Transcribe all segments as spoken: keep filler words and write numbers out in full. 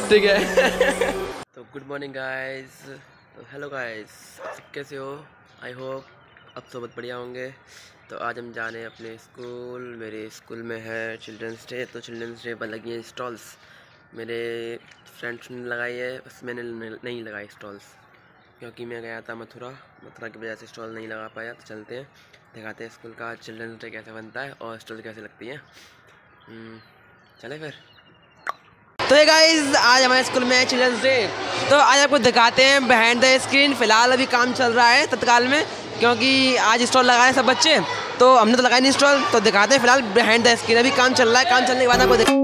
ठीक है। तो गुड मॉर्निंग गाइस, तो हेलो गाइस, कैसे हो? आई होप अब तो बहुत बढ़िया होंगे। तो आज हम जा रहे हैं अपने स्कूल। मेरे स्कूल में है चिल्ड्रंस डे, तो चिल्ड्रंस डे पर लगी है स्टॉल्स। मेरे फ्रेंड्स ने लगाई है, बस मैंने नहीं लगाई स्टॉल्स, क्योंकि मैं गया था मथुरा। मथुरा की वजह से स्टॉल नहीं लगा पाया। तो चलते हैं, दिखाते हैं स्कूल का चिल्ड्रंस डे कैसे बनता है और स्टॉल कैसे लगती है। चले फिर। तो ये गाइस, आज हमारे स्कूल में है चिल्ड्रंस डे, तो आज आपको दिखाते हैं बिहाइंड द स्क्रीन। फिलहाल अभी काम चल रहा है तत्काल में, क्योंकि आज स्टॉल लगाए सब बच्चे, तो हमने तो लगाया नहीं स्टॉल। तो दिखाते हैं फिलहाल बिहाइंड द स्क्रीन। अभी काम चल रहा है, काम चलने के बाद आपको दिखा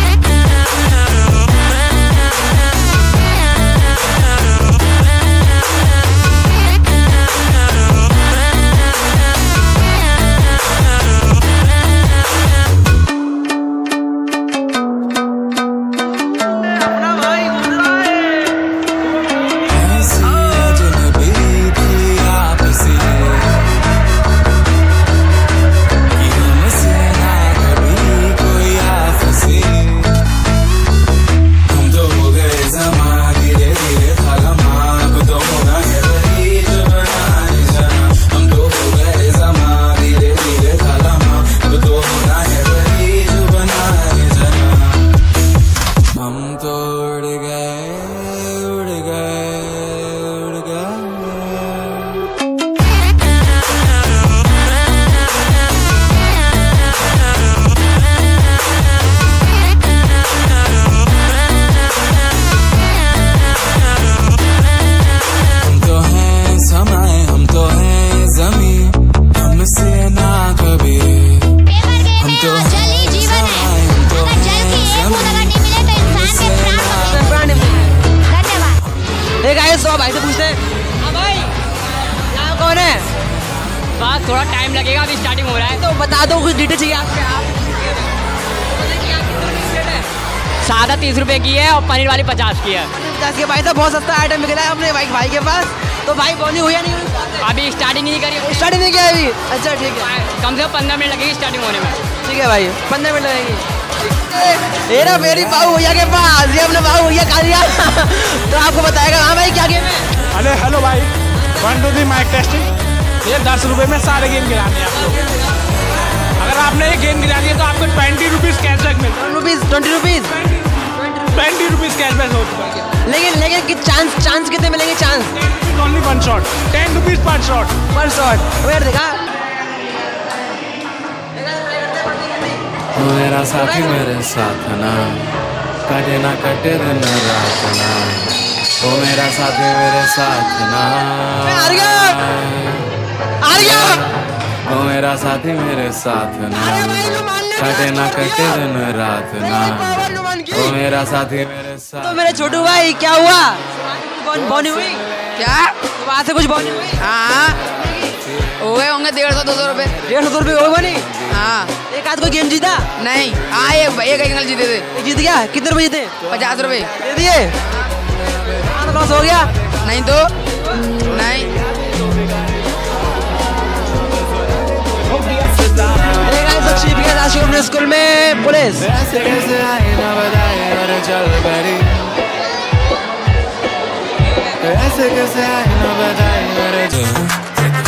तो भाई से पूछते हैं। हाँ भाई, यहाँ कौन है? बस थोड़ा टाइम लगेगा, अभी स्टार्टिंग हो रहा है। तो बता दो, कुछ डिटेल चाहिए आपके? आप सादा तीस रुपए की है और पनीर वाली पचास की है। पचास के भाई साहब, बहुत सस्ता आइटम निकला है अपने भाई भाई के पास। तो भाई बोनी हुई या नहीं हुई? अभी स्टार्टिंग नहीं करी, स्टार्टिंग नहीं किया अभी। अच्छा ठीक है, कम से कम पंद्रह मिनट लगेगी स्टार्टिंग होने में। ठीक है भाई, पंद्रह मिनट लगेगी। मेरा मेरी बाबू भैया के पास, ये अपने बाबू भैया खा लिया। तो आपको बताएगा। हाँ भाई, क्या गेम है? अरे हेलो भाई, one two three mic testing. ये दस रुपये में सारे गेम गिराने हैं आपको। अगर आपने ये गेम गिरा दिया तो आपको ट्वेंटी रुपीज़ कैशबैक मिलता है। Rupees twenty rupees twenty rupees cashback होता है। लेकिन लेकिन चांस चांस कितने मिलेंगे? Chance only one shot, ten rupees per shot. Per shot. Wait देखा, मेरा साथी मेरे साथ ना, कटे ना कटे दिन रात ना, वो मेरा साथी मेरे साथ ना। हार गया, हार गया। वो मेरा साथी मेरे साथ ना, कटे ना कटे दिन रात ना, वो मेरा साथी मेरे साथ। तो मेरे छोटू भाई, क्या हुआ? बोनी हुई क्या? वहाँ से कुछ बोनी हुई? हाँ, हो गए होंगे डेढ़ सौ दो सौ रुपये। डेढ़ सौ रुपये हो बनी? हाँ। एक आध कोई गेम जीता? नहीं, हाँ एक एक एंगल जीते थे। जीत गया? कितने रुपये जीते? पचास रुपये दे दिए। लॉस हो गया? नहीं तो नहीं। अपने स्कूल में पुलिस ऐसे कैसे आई ना बताए और चल बड़ी, ऐसे कैसे आई ना बताए और चल।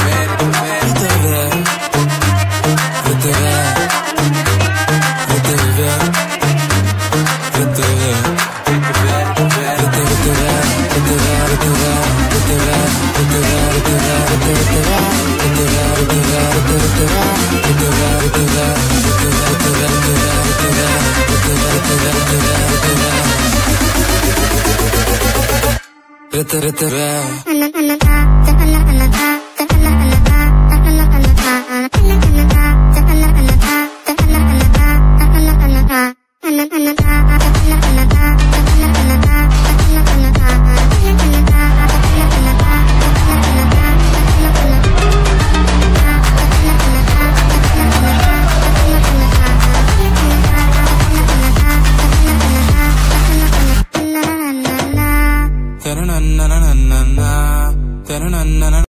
Rete rete na na na na na na na na na.